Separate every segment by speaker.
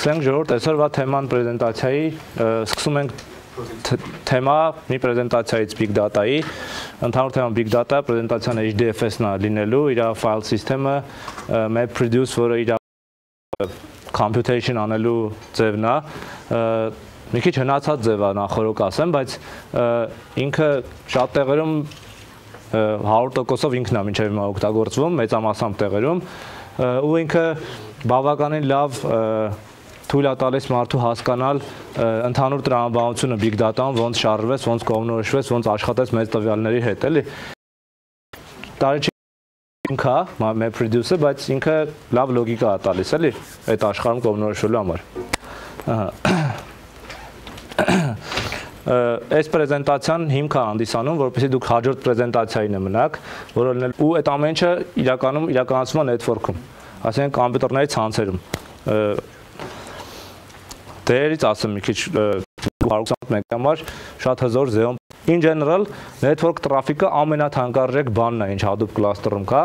Speaker 1: Սկսենք ժողովուրդ, այսօրվա թեման պրեզենտացիայի, սկսում ենք թեմա մի պրեզենտացիայից Big Data-ի, ընդհանուր թեման Big Data, պրեզենտացիան HDFS-ն է լինելու, իր file system-ը, MapReduce, որը իր computation անելու ձևն է, մի քիչ հնացած ձև է նախորոք ասեմ, բայց ինքը շատ տեղերում 100%-ով ինքն է մինչև հիմա օգտագործվում, մեծամասամբ տեղերում, ու ինքը բավականին լավ թույլ է տալիս մարդու հասկանալ ընդհանուր տրամաբանությունը Big Data-ում, ոնց շարժվեց, ոնց կողմնորոշվեց, ոնց աշխատեց մեծ տվյալների հետ, էլի։ Տարիչի ինքը, MapReduce-ը, բայց ինքը լավ լոգիկա է տալիս, էլի, այդ աշխարհում կողմնորոշվելու համար։ Այս պրեզենտացիան հիմք է հանդիսանում, որպեսզի դուք հաջորդ պրեզենտացիային մնաք, որը լինել ու այդ ամեն ինչը իրականում իրականացվում է network-ում, ասենք կոմպյուտերների ցանցերում։ Դերից ասեմ մի քիչ 121 համար շատ հզոր զեոն։ In general, network traffic-ը ամենաթանկարժեք բանն է, ինչ Hadoop cluster-ում կա։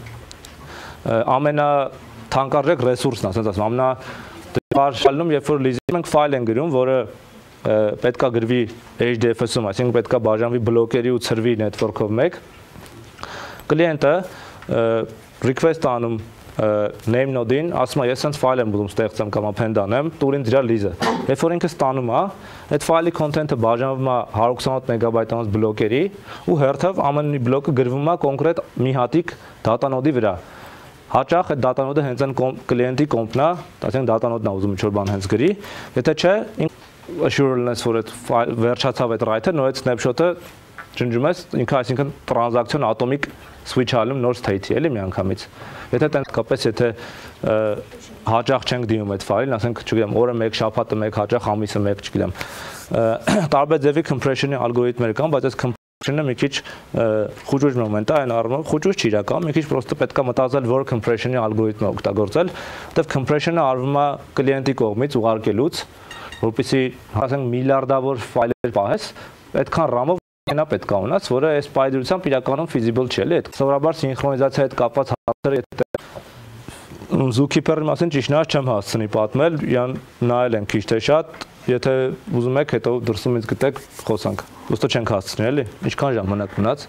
Speaker 1: Ամենաթանկարժեք ռեսուրսն է, ասենք ասեմ, ամենադժվարն երբ որ լիզի մենք ֆայլ ենք գրում, որը պետք է գրվի HDFS-ում, այսինքն պետք է բաժանվի բլոկերի ու ծրվի network-ով մեկ։ Կլիենտը request անում name node-ին, ասում է ես sense file եմ ուզում ստեղծեմ կամ append անեմ, տուր ինձ իր լիզը։ Երբ որ ինքը ստանում է, այդ ֆայլի content-ը բաժանվում է 128 MB-անոց բլոկերի ու հերթով ամեն մի բլոկը գրվում է կոնկրետ մի հատիկ data node-ի վրա։ Հաճախ այդ data node-ը հենց այն կլիենտի կոմպն է, ասենք data node-ն է ուզում ինչ-որ բան հենց գրի, եթե չէ assurance որ այդ վերջացավ այդ write-ը, նոր այդ snapshot-ը ջնջում ես, ինքը այսինքն transaction atomic switch ալում նոր state-ի, էլի միանգամից։ Եթե տենց կապես, եթե հաճախ չենք դիմում այդ ֆայլին, ասենք, չգիտեմ, օրը 1, շաբաթը 1, հաճախ ամիսը 1, չգիտեմ։ Տարբեր ձևի compression-ի ալգորիթմեր կան, բայց այս compression-ը մի քիչ խուճուճ մոմենտ է, այն առումով խուճուճ չի իրական, մի քիչ պրոստը պետք է մտածել, որ compression-ի ալգորիթմը օգտագործել, որտեղ compression-ը արվում է կլիենտի կողմից ուղարկելուց, որպեսզի ասենք միլիարդավոր ֆայլեր պահես, այդքան RAM-ով նա պետք է ունենաս, որը այս պայծրությամբ իրականում feasible չէ, էլի, սովորաբար սինխրոնիզացիայի հետ կապված հարցերը Zookeeper-ի մասին ճիշտ չեմ հասցնի պատմել, նայել եմ քիչ թե շատ, եթե ուզում եք հետո դրսում ինձ գտեք, խոսանք։ Ոստո չենք հասցնի, էլի, ինչքան ժամանակ մնաց։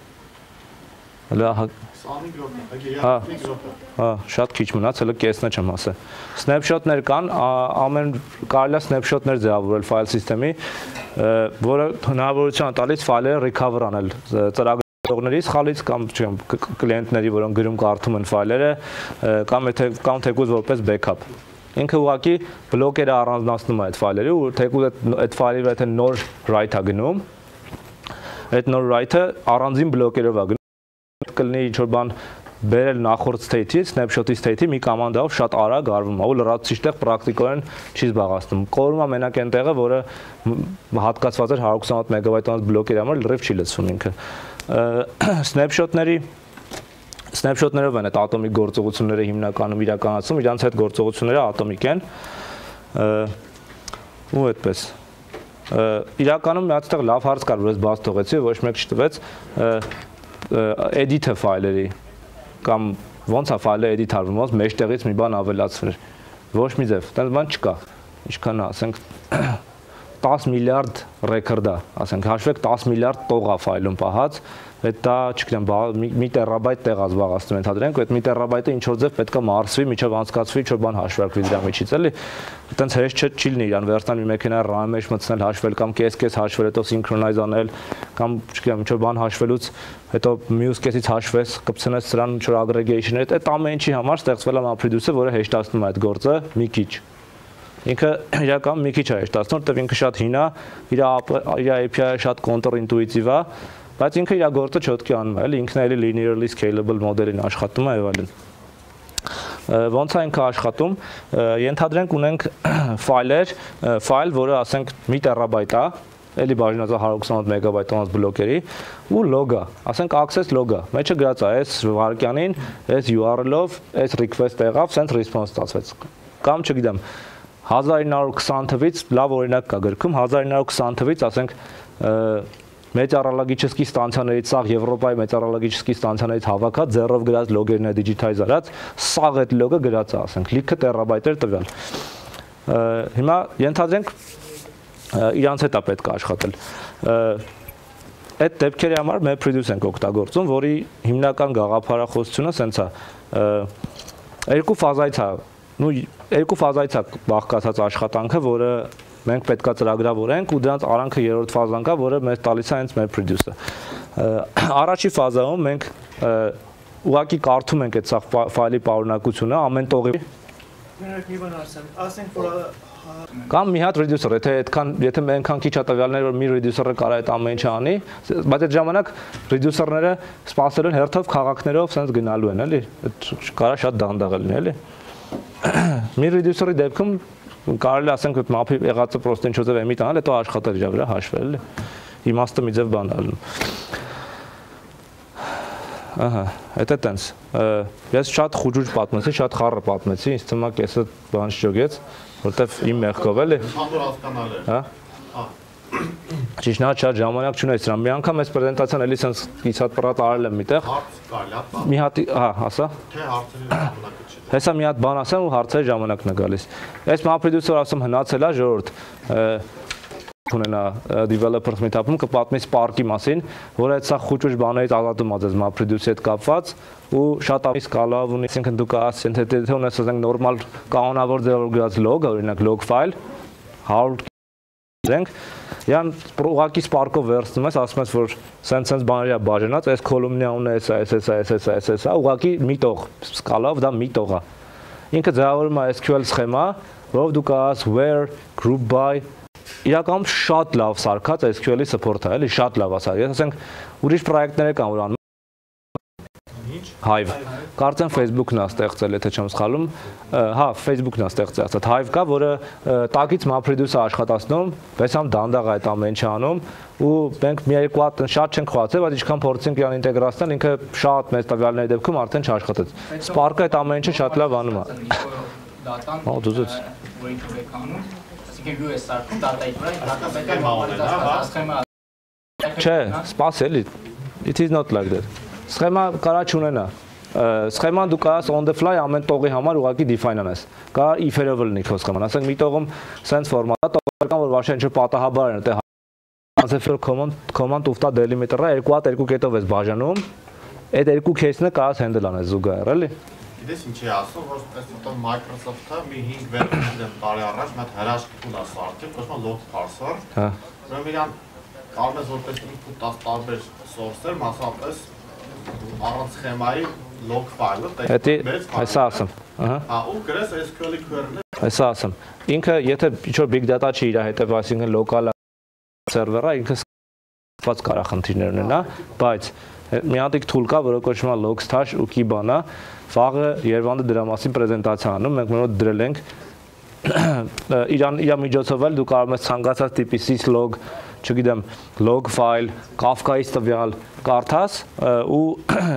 Speaker 1: Շատ քիչ մնաց, հələ կեսն չեմ ասել։ Snapshot-ներ կան, կարելի է snapshot-ներ ձևավորել file system-ի, որը հնարավորություն տալիս ֆայլերը recover անել ծրագրավորողներից խալից կամ կլիենտների, որոնք գրում կարդում են ֆայլերը, կամ թեկուզ որպես backup։ Ինքը ուղղակի բլոկերը առանձնացնում է այդ ֆայլերի ու թեկուզ այդ ֆայլի վրա եթե նոր write-ը գնում, այդ նոր write-ը առանձին բլոկերով է գնում, կլինի ինչ-որ բան բերել նախորդ state-ի, snapshot-ի state-ի մի կոմանդայով շատ արագ արվում է ու լրացուցիչ տեղ պրակտիկորեն չի զբաղացնում։ Կորում է մենակ այն տեղը, որը հատկացված էր 128 MB-անոց բլոկերի համար, լրիվ չի լցվում ինքը։ Snapshot-ներով են այդ ատոմիկ գործողությունները հիմնականում իրականացում, իրանց այդ գործողությունները ատոմիկ են։ Ու այդպես։ Իրականում մի հատ տեղ լավ հարց կար, որ ես բաց թողեցի, ոչ մեկ չտվեց edit-ը ֆայլերի կամ ոնց է ֆայլը edit արվում, ոնց մեջտեղից մի բան ավելացվեր։ Ոչ մի ձև, այդպես բան չկա։ Ինչքան է, ասենք 10 միլիարդ ռեկորդ է, ասենք հաշվեք 10 միլիարդ տող է ֆայլում պահած, այդ դա, չգիտեմ, մի տերաբայթ տեղ է զբաղացնում ընդհանրենք, այդ մի տերաբայթը ինչ-որ ձև պետք է մարսվի, միջով անցկացվի, ինչ-որ բան հաշվարկվի դրա միջից, էլի։ Այդտենց հեշտ չի լինի իրան վերցնել մի մեքենա RAM-ի մեջ մտցնել, հաշվել կամ կես-կես հաշվել, հետո սինքրոնայզ անել, կամ չգիտեմ, ինչ-որ բան հաշվելուց, հետո մյուս կեսից հաշվես, կպցնես սրան ինչ-որ aggregation-ը, այդ ամեն ինչի համար ստեղծվել է MapReduce-ը, որը հեշտացնում է այդ գործը մի քիչ։ Ինքը իրական մի քիչ է հեշտացնում, որտեղ ինքը շատ հին է, իր API-ը շատ counter-intuitive է, բայց ինքը իր գործը չոտքի անում է, էլի ինքն էլի linearly scalable մոդելին աշխատում է եւ այլն։ Ոնց է ինքը աշխատում, ենթադրենք ունենք ֆայլ, որը ասենք 1 տերաբայթ է, էլի բաժանած է 128 MB-անոց բլոկերի ու log-ը, ասենք access log-ը, մեջը գրած է այս վարկյանին, այս URL-ով, այս request եղավ, sense response ստացվեց։ Կամ չգիտեմ 1920 թվից լավ օրինակ կա գրքում 1920 թվից ասենք մեծառալագիչսկի ստանցիաներից սաղ Եվրոպայի մեծառալագիչսկի ստանցիաներից հավաքած ձեռով գրած լոգերն է դիջիտայզ արած, սաղ այդ լոգը գրած է, ասենք լիքը տերաբայթեր տվյալ։ Հիմա ենթադրենք իրանց հետ է պետք է աշխատել։ Այդ դեպքերի համար MapReduce ենք օգտագործում, որի հիմնական գաղափարախոսությունը սենց է, երկու ֆազայից է բաղկացած աշխատանքը, որը մենք պետք է ծրագրավորենք ու դրանց արանքը երրորդ ֆազան կա, որը մեզ տալիս է հենց MapReduce-ը։ Առաջի ֆազայում մենք ուղղակի կարդում ենք այդ ֆայլի պարունակությունը ամեն տողի կամ մի հատ reducer, եթե այնքան քիչ տվյալներ որ մի reducer-ը կարա այդ ամեն ինչը անի, բայց այդ ժամանակ reducer-ները սպասել են հերթով քաղաքներով սենց գնալու են, էլի, կարա շատ դանդաղ լինի, էլի։ Մի reducer-ի դեպքում կարելի ասենք այդ map-ի եղածը պրոստը ինչ-որ էմիտ անել, հետո աշխատել իր վրա հաշվել, էլի։ Իմաստը մի ձև բան ալնում։ Ահա, դա տենց։ Ես շատ խուճուճ պատմեցի, շատ խառը պատմեցի, ինձ թվում է կեսը բան չջոգեց, որտեվ իմ մեղքով էլի։
Speaker 2: Հանդոր հասկանալ է։
Speaker 1: Հա։ Ճիշտ է, շատ ժամանակ չունես դրան։ Մի անգամ այս պրեզենտացիան էլի սենց իցած պրատ արել եմ միտեղ։
Speaker 2: Հարց կարելի է։
Speaker 1: Մի հատ, հա, ասա։
Speaker 2: Թե հարցերի ժամանակը չի։
Speaker 1: Հեսա մի հատ բան ասեմ ու հարցերի ժամանակն է գալիս։ Այս MapReduce-ը ասում հնացել է ժողովուրդ։ Ունենա developers meetup-ում կպատմի Spark-ի մասին, որը այդ սա խուճուճ բաներից ազատում է ձեզ MapReduce-ի հետ կապված ու շատ ավելի սկալավ ունի, այսինքն դուք ասենք թե ունես ասենք նորմալ կանոնավոր ձևով գրած log, օրինակ log file 100 ենք, յան ուղղակի Spark-ով վերցնում ես, ասում ես որ սենց բաների է բաժանած, այս column-ի անունը էսա, ուղղակի մի տող սկալավ դա մի տող է։ Ինքը ձևավորում է SQL սխեմա, որով դու կարաս where, group by իրականում շատ լավ սարքած SQL-ի support-ը, էլի շատ լավ է սա։ Ես ասենք ուրիշ պրոյեկտներ կան, որ անում Hive։ Կարծեմ Facebook-ն է ստեղծել, եթե չեմ սխալվում։ Հա, Facebook-ն է ստեղծել, Hive կա, որը տակից MapReduce-ը աշխատացնում, բայց համ դանդաղ է այդ ամեն ինչը անում ու մենք մի երկու հատ շատ չենք խոցել, բայց ինչքան փորձենք իրան ինտեգրացնել, ինքը շատ մեծ տվյալների դեպքում արդեն չաշխատեց։ Spark-ը այդ ամեն ինչը շատ լավ անում է։ Հա, դուզեց։ Չէ, սպասելի, it is not like that։ Սխեմա կարա չունենա։ Սխեման դու կարաս on the fly ամեն տողի համար ուղղակի define անես։ Կարա if-երով լինի քո սխեման։ Ասենք մի տողում sense format-ա տողեր կան, որ վարշան ինչ պատահաբար են, concept command ուֆտա delimiter-ը երկու հատ երկու կետով ես բաժանում։ Այդ երկու case-ը կարաս handle անես զուգահեռ, էլի։
Speaker 2: Գիտես ինչ է ասում, որ այսօր Microsoft-ը մի 5-6 տարի առաջ մի հատ հրաշք տուն է սարքել, կոչվում է log parser։ Հա։ Ուրեմն իրան կարող ես որպես input տաս տարբեր source-եր, մասնավորապես առանց սխեմայի log file-ը
Speaker 1: տես։ Այսա ասեմ։ Ահա։ Հա,
Speaker 2: ու գրես SQL-ի query-ը։
Speaker 1: Այսա ասեմ։ Ինքը եթե ինչ-որ big data չի իր հետև, այսինքն local server-ը, ինքը ստված կարա խնդիրներ ունենա, բայց մի հատիկ tool կա, որը կոչվում է logstash ու Kibana, վաղը Երևանը դրա մասին պրեզենտացիա անում, մենք մենոտ դրել ենք իր միջոցով էլ դու կարող ես ցանկացած տիպի syslog, չգիտեմ, log file, Kafka-ից տվյալ կարդաս ու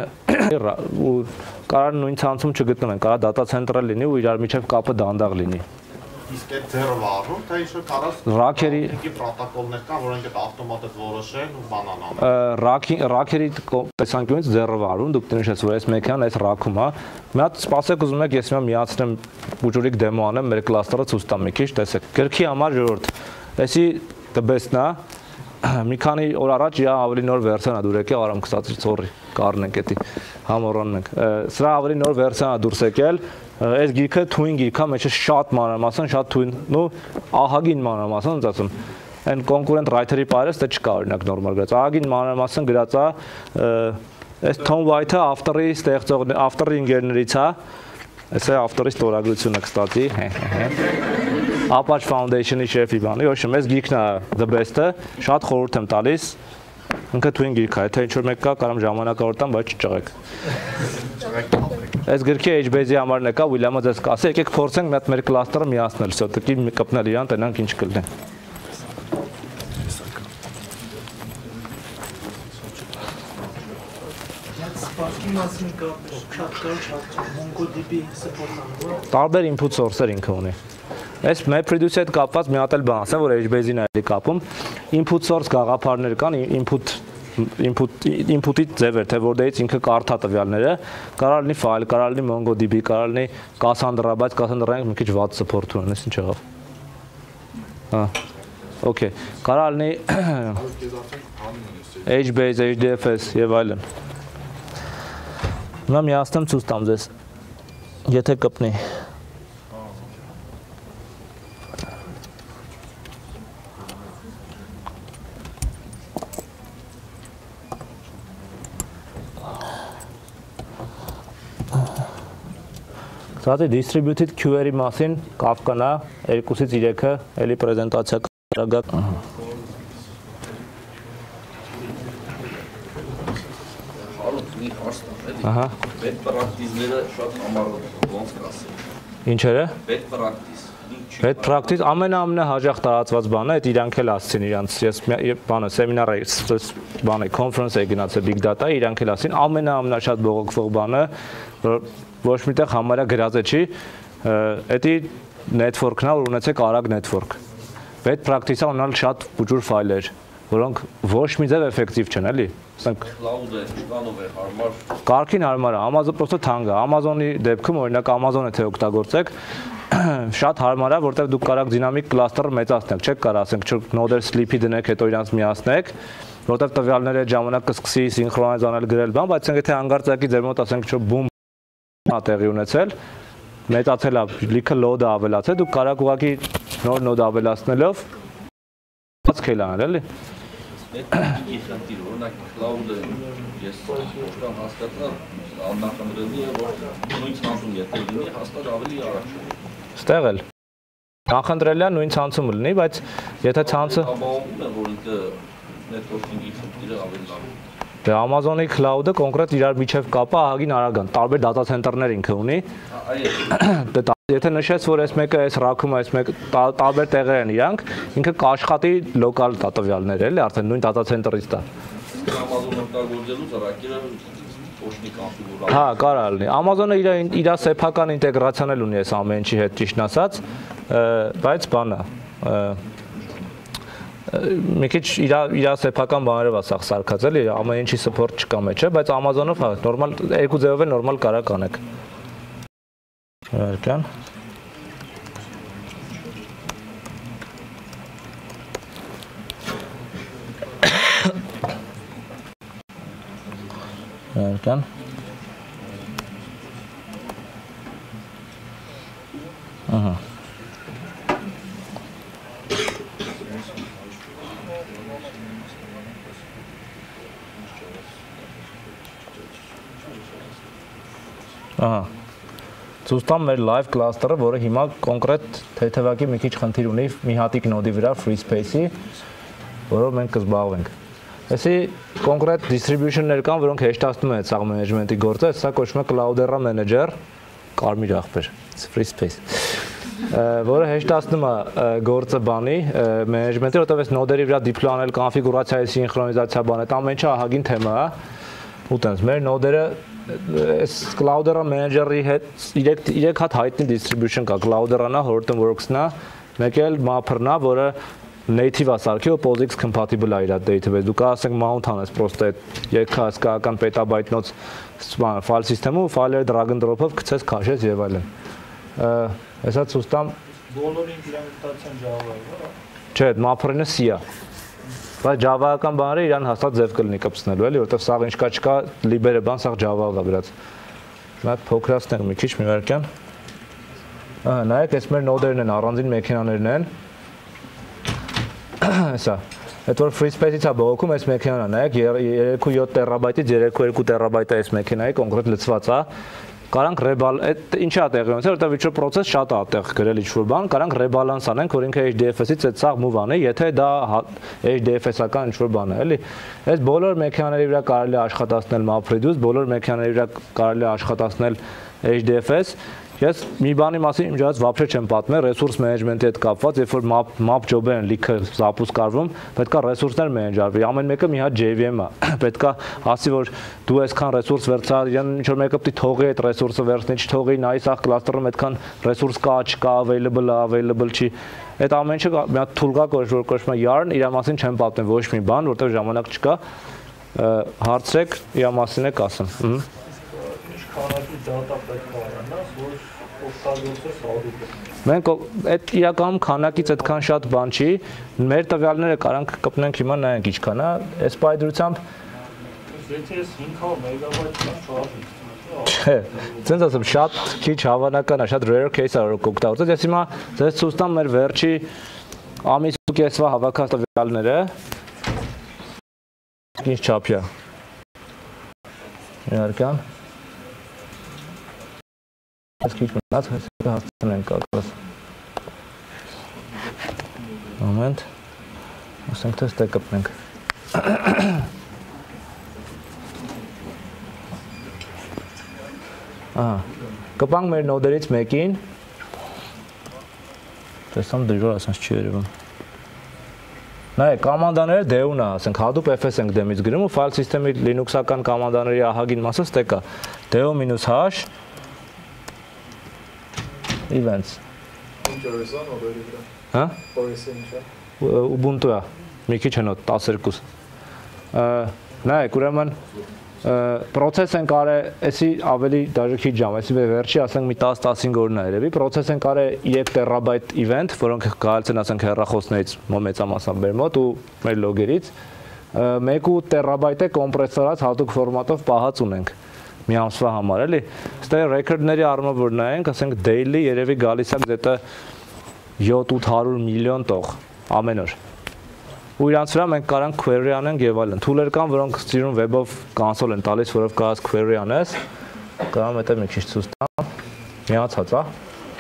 Speaker 1: կարող նույն ցանցում չգտնվեն, կարող data center-ը լինի ու իրար միջև կապը դանդաղ լինի։
Speaker 2: Իսկ այդ ձեռը վառում, թե ինչ-որ կարաս
Speaker 1: Racker-ի
Speaker 2: պրոտոկոլներ կան, որոնք այդ ավտոմատիվ որոշեն ու բանան անում։
Speaker 1: Racker-ի տեսանկյունից ձեռը վառում, դուք նշեցիք, որ այս մեքենան այս rack-ում է։ Մի հատ սպասեք, ուզում եք ես միացնեմ ուժուրիկ դեմո անեմ, մեր կլաստերը ցույց տամ մի քիչ, տեսեք։ Գրքի համար ժողովուրդ, էսի the best-ն է։ Մի քանի օր առաջ իա ավելի նոր վերսիան է դուր եկել, արամ կստացի, sorry, կառնենք էդի, համոռանում ենք։ Սրա ավելի նոր վերսիան է դուրս եկել։ Այս գիրքը թույն գիրք է, մեջը շատ մանրամասն, շատ թույն, ու ահագին մանրամասն, ոնց ասում, այն կոնկուրենտ writer-ի պարես դա չկա օրինակ նորմալ գրած։ Ահագին մանրամասն գրած է, այս Tom White-ը ավտորի ստեղծողն, ավտորի ինժեներից է, այսա ավտորի ստորագրությունը կստացի։ Apache Foundation-ի շեֆի բանի, ոչմ, այս գիրքն է the best-ը, շատ խորհուրդ եմ տալիս։ Ինքը թույն գիրք է, եթե ինչ-որ մեկ կա, կարամ ժամանակավորտամ, բայց չճղեք։ Այս գրքի HBase-ի համարն է կա, William-ը ձեզ կասի, եկեք փորձենք մի հատ մեր կլաստերը միացնել, սոտիկի կպնել իրան, տենանք ինչ կլինի։ Տարբեր input source-եր ինքը ունի։ Այս MapReduce-ի հետ կապված մի հատ էլ բան ասեմ, որ HBase-ին է կապում, input source գաղափարներ կան, input-ի ձևեր, թե որտեղից ինքը կարդա տվյալները, կարող լինի file, կարող լինի MongoDB, կարող լինի Cassandra, բայց Cassandra-ին մի քիչ վատ support ունեն, ինչ եղավ։ Հա։ Okay, կարա լինի HBase, HDFS եւ այլն։ Հիմա միացնեմ ցույց տամ ձեզ։ Եթե կպնի։ Սա distributed query մասին Kafka-նա 2-ից 3-ը էլի պրեզենտացիա կարագա։ Ահա։
Speaker 3: Bad practice-ները շատ համառոտ ոնց կասեմ։
Speaker 1: Ինչերը։
Speaker 3: Bad practice։
Speaker 1: Bad practice ամենահաճախ տարածված բանը է, իրանք էլ ասցին իրանց, ես բանը սեմինար էի, բանը conference էի գնացել big data, իրանք էլ ասին ամենաշատ բողոքվող բանը, որ ոչ միտեղ համարյա գրած է չի, էդի network-ն որ ունեցեք արագ network։ Bad practice-ը ունենալ շատ ուժուր ֆայլեր, որոնք ոչ մի ձև էֆեկտիվ չեն, էլի։ Ասենք
Speaker 3: cloud-ը ինչքանով է հարմար։
Speaker 1: Կարգին հարմար է, Amazon պրոստը թանկ է, Amazon-ի դեպքում օրինակ Amazon-ը թե օգտագործեք, շատ հարմար է, որտեղ դուք կարող դինամիկ կլաստեր մեծացնեք, չեք կարող ասենք նոդեր sleep-ի դնեք, հետո իրանց միացնեք, որտեղ տվյալները այդ ժամանակ կսկսի սինխրոնայզ անել գրել բան, բայց ասենք եթե հանգարցակի ձեր մոտ ասենք բում տեղի ունեցել, մեծացել է, լիքը load-ը ավելացել, դուք կարող ուղղակի նոր node ավելացնելով ցածքել անել, էլի։
Speaker 3: Այդ խնդիր, օրինակ cloud-ը ես որքան հասկացա, աննախընտրելի է, որ նույն ցանցում եթե լինի, հաստատ ավելի առաջ է։
Speaker 1: Ստեղ էլ նախընտրելի է նույն ցանցում լինի, բայց եթե ցանցը
Speaker 3: ապահովում է, որ դա networking-ի խնդիրը ավելի լավ է։
Speaker 1: Դե Amazon-ի cloud-ը կոնկրետ իրար միջև կապը ահագին արագ են, տարբեր data center-ներ ինքը ունի։ Դե եթե նշես, որ այս մեկը այս ռաքում այս մեկը տարբեր տեղեր են իրանք, ինքը կաշխատի լոկալ տվյալներ էլի, արդեն նույն data center-ից տա։
Speaker 3: Amazon-ը օգտագործելուց ռակերը փոշնի կոնֆիգուրացիա։
Speaker 1: Հա, կարա լինի։ Amazon-ը իր սեփական ինտեգրացիան էլ ունի այս ամեն ինչի հետ, ճիշտն ասած, բայց բանը մի քիչ իր սեփական բաներով է սա սարքած էլի, ամեն ինչի support չկա մեջը, բայց Amazon-ով հա նորմալ երկու ձևով է նորմալ կարա կանեք։ Վերքան։ Վերքան։ Ահա։ Ահա։ Ցույց տամ մեր live cluster-ը, որը հիմա կոնկրետ թեթևակի մի քիչ խնդիր ունի մի հատիկ նոդի վրա free space-ի, որով մենք կզբաղվենք։ Այսի կոնկրետ distribution-ներ կան, որոնք հեշտացնում են սա management-ի գործը, սա կոչվում է Cloudera Manager, կարմիր աղբեր, free space, որը հեշտացնում է գործը բանի management-ի, որտեղ այս նոդերի վրա deploy անել, կոնֆիգուրացիայի սինխրոնիզացիա բան, այդ ամեն ինչը ահագին թեմա է, ու տենց մեր նոդերը այս Cloudera Manager-ի հետ 3 հատ հայտնի distribution կա, Cloudera-նա, Hortonworks-նա, մեկ էլ Mapper-նա, որը native է սարքի ու POSIX compatible է իր database։ Դու կարող ասենք mount անես պրոստը երկհասկական petabyte-նոց file system-ը ու file-երը drag and drop-ով գցես, քաշես եւ այլն։ Հեսա ցույց տամ
Speaker 4: բոլորի իմպլեմենտացիան Java-ը, հա։
Speaker 1: Չէ, Mapper-ը C-ա։ Բայց Java-ական բաները իրան հաստատ ձև կլինի կպցնելու, էլի, որտեղ սաղ ինչ կա չկա, liber-ը բան, սաղ Java-ով է գրած։ Հիմա փոքրացնենք մի քիչ, մի վայրկյան։ Ահա, նայեք, այս մեր նոդերն են, առանձին մեքենաներն են։ Հեսա, այդ որ free space-ից է բողոքում այս մեքենան է, նայեք, 3.7 տերաբայտից 3.2 տերաբայտը այս մեքենայի կոնկրետ լցված է։ Կարանք ինչի է տեղի ունեցել, որտեղ ինչ-որ process շատ է տեղ գրել ինչ-որ բան, կարանք rebalance անենք, որ ինքը HDFS-ից այդ սաղ move անի, եթե դա HDFS-ական ինչ-որ բան է, էլի։ Այս բոլոր մեքենաների վրա կարելի է աշխատացնել MapReduce, բոլոր մեքենաների վրա կարելի է աշխատացնել HDFS։ Ես մի բանի մասին իմջած վաբշե չեմ պատմել, resource management-ի հետ կապված, երբ որ map job-եր են լիքը զապուսկ արվում, պետք է resource-ներ manage-արվի, ամեն մեկը մի հատ JVM է, պետք է ասի, որ դու այսքան resource վերցա, իրան ինչ-որ մեկը պիտի թողի այդ resource-ը վերցնի, չթողի, նայ սաղ cluster-ում այդքան resource կա, չկա, available չի, այդ ամեն ինչը մի հատ tool կա, որ կոչվում է Yarn, իր մասին չեմ պատմել ոչ մի բան, որտեղ ժամանակ չկա, հարցրեք, իր մասին եք ասեմ։
Speaker 4: Քանակի data պետք է առնաս, որ օգտագործես հատուկ։
Speaker 1: Մենք այդ իրականում քանակից այդքան շատ բան չի, մեր տվյալները կարանք կպնենք հիմա նայենք ինչքան է, այս պայդրությամբ
Speaker 4: Եթե ես 500 մեգաբայթ շարժ
Speaker 1: Չէ, ցենց ասեմ շատ քիչ հավանական է, շատ rare case-ը որ օգտագործել։ Ես հիմա ձեզ ցույց տամ մեր վերջի ամիս ու կեսվա հավաքած տվյալները։ Ինչ չափյա։ Իհարկան։ Այս քիչ մնաց, հեսա հասցնենք ակրս։ Մոմենտ։ Ասենք թե ստե կպնենք։ Կպանք մեր նոդերից մեկին տեսամ դժվար ասած չի երևում նայեք կոմանդաները դեուն է ասենք հատուկ fs ենք դեմից գրում ու ֆայլ սիստեմի Linux-ական կոմանդաների ահագին մասը ստե կա deo-h events հա Ubuntu-ա մի քիչ հնոտ 12 նայեք ուրեմն Պրոցես են կարել, էսի ավելի դաժե քիչ ժամ, էսի վերջի ասենք մի 10-15 օրն է երևի, պրոցես են կարել 3 տերաբայթ event, որոնք գալիս են ասենք հեռախոսներից մեծամասամբ մեր մոտ ու մեր լոգերից, 1 տերաբայթ է կոմպրեսորած հատուկ ֆորմատով պահած ունենք մի ամսվա համար, էլի։ Ստե ռեքորդների առումով որ նայենք, ասենք daily երևի գալիս է դեպի 7-800 միլիոն տող ամեն օր։ Ու իրանց վրա մենք կարանք query անենք եւ այլն։ Tool-եր կան, որոնք ծիրուն web-ով console են տալիս, որով կարաս query անես։ Կարամ հետո մի քիչ ցույց տամ։ Միացած է։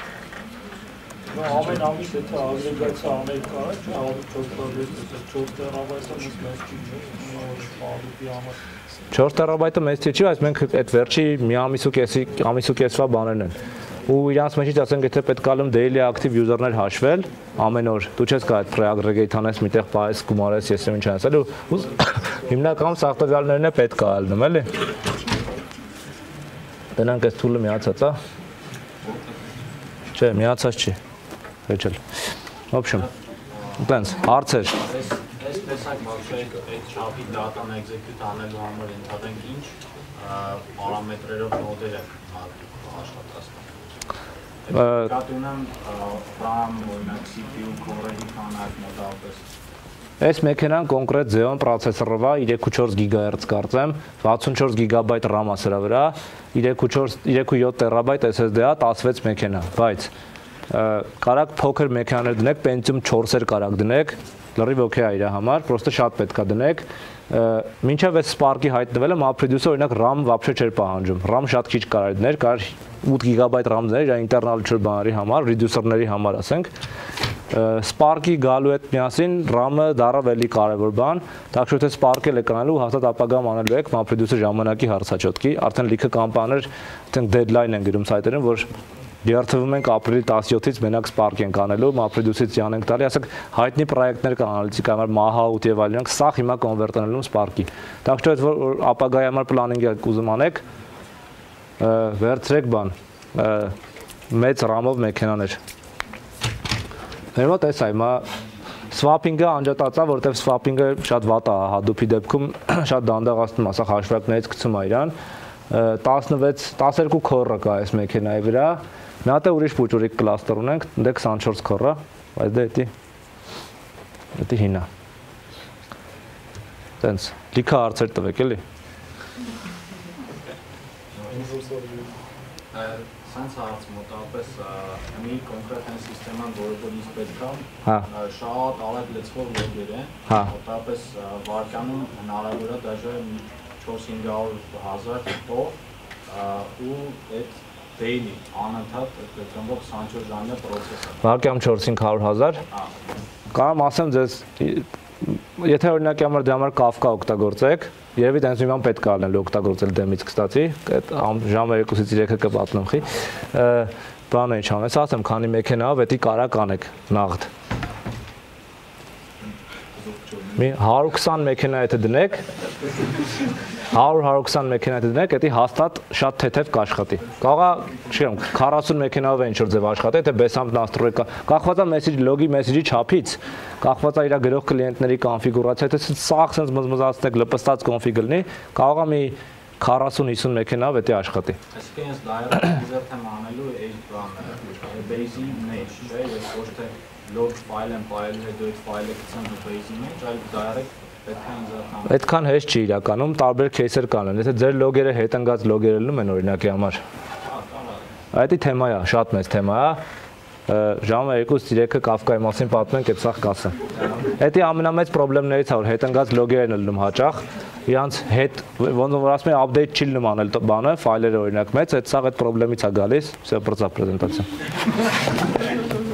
Speaker 4: Ամեն ամիս եթե ագրեգացիա անել կարա, չէ՞, 4 տերաբայթը մեծ չի, չէ՞։
Speaker 1: 4 տերաբայթը մեծ չի, բայց մենք այդ վերջի մի ամիս ու կեսվա բաներն են։ Ու իրանց մեջից ասենք եթե պետք է ալում daily active user-ներ հաշվել ամեն օր դու չես կարող pre-aggregate անես միտեղ պայես գումարես ես ինչ անես էլի ու հիմնականում սաղ տվյալներն է պետք է ալնում էլի դրանք այս tool-ը միացած է չէ միացած չի հեչել в общем տենց հարցեր
Speaker 2: Այս տեսակ մաքսը այդ չափի data-ն execute անելու համար ընդհանրենք ինչ պարամետրերով նոդեր եք աշխատած Կատունեմ RAM, օրինակ CPU, core-ի քանակ մոտավորապես
Speaker 1: Այս մեքենան կոնկրետ Xeon պրոցեսորով է 3.4 GHz կարծեմ 64 GB RAM է սրա վրա 3.7 TB SSD-ա 16 մեքենա բայց կարակ փոքր մեքենաներ դնեք Pentium 4-եր կարակ դնեք լրիվ օքեյ է իր համար պրոստը շատ պետք է դնեք մինչև այս Spark-ի հայտնվելը MapReduce-ը օրինակ RAM вообще չէր պահանջում RAM շատ քիչ կարար դներ կար 8 GB RAM դներ ինտերնալ բաների համար reducer-ների համար ասենք Spark-ի գալու հետ միասին RAM-ը դառավ էլի կարևոր բան так что եթե Spark-ը լեկանալու հաստատ ապագամ անելու եք MapReduce-ը ժամանակի հարցաչոտքի արդեն լիքը կամպաներ այդենք deadline են գրում սայթերին որ Դիարթվում ենք ապրիլի 17-ից մենակ Spark ենք անելու, MapReduce-ից յանենք տալի, ասենք հայտնի պրոյեկտներ կան անալիզիկա համար Mahout եւ այլն, սա հիմա կոնվերտանելու Spark-ի։ Так что որ ապագայի համար պլանինգ եք ուզում անեք, վերցրեք բան, մեծ RAM-ով մեքենաներ։ Մեր մոտ էս է, հիմա swap-ը անջատած է, որովհետեւ swap-ը շատ վատ է Hadoop-ի դեպքում, շատ դանդաղացնում, ասա հաշվարկներից գցում է իրան։ 12 core կա այս մեքենայի վրա։ Մի հատ է ուրիշ փուճուրիկ կլաստեր ունենք, դե 24 core-ը, բայց դե դա հինա։ Տենց լիքը հարցեր տվեք էլի։
Speaker 2: Սենց հարց մոտավորապես մի կոնկրետ այն սիստեման, որը որ ինձ պետք է, շատ արագ լցվող լոգեր են, մոտավորապես վարկյանում հնարավոր է դաժե 400-500 տող ու այդ daily անընդհատ գտնվող 24 ժամյա պրոցես է։ Վարկյամ 400-500 Կարամ ասեմ ձեզ եթե օրինակի համար դրա համար Kafka օգտագործեք, երևի տենց մի բան պետք է անել օգտագործել դեմից կստացի, այդ ժամը 2-ից 3-ը կպատնում խի։ Բանը ինչ անես, ասեմ, քանի մեքենայով էդի կարակ անեք նաղդ։ Մի 120 մեքենա եթե դնեք 100-120 մեքենա դնեք, դա հաստատ շատ թեթև կաշխատի։ Կարող է, չգիտեմ, 40 մեքենայով է ինչ-որ ձև աշխատի, թե բեսամտ նաստրոյ կա։ Կախված է մեսեջի լոգի մեսեջի չափից, կախված է իր գրող կլիենտների կոնֆիգուրացիա, եթե սաղ sense մզմզացնեք լպստած կոնֆիգ լինի, կարող է մի
Speaker 1: 40-50 մեքենա պետք է աշխատի։
Speaker 5: Այսինքն ես direct insert եմ անելու այս բանը base-ի մեջ, չէ՞, ես ոչ թե log file-ը ֆայլի հետո այդ ֆայլը գցեմ base-ի մեջ, այլ direct պետք է insert անեմ։
Speaker 1: Այդքան հեշտ չի իրականում, տարբեր кейսեր կան։ Եթե ձեր լոգերը հետընկած լոգեր լինում են օրինակի համար։ Այդ թեմա է, շատ մեծ թեմա է։ Ժամը 2-3-ը Kafka-ի մասին պատմենք, այդ սաղ կասեմ։ Դա ամենամեծ խնդիրներից է, որ հետընկած լոգեր են լինում հաճախ, իրանց հետ ոնց որ ասում են update չի լինում անել բանը, ֆայլերը օրինակ մեծ, այդ սաղ այդ խնդրից է գալիս, վсё, բրծա պրեզենտացիա։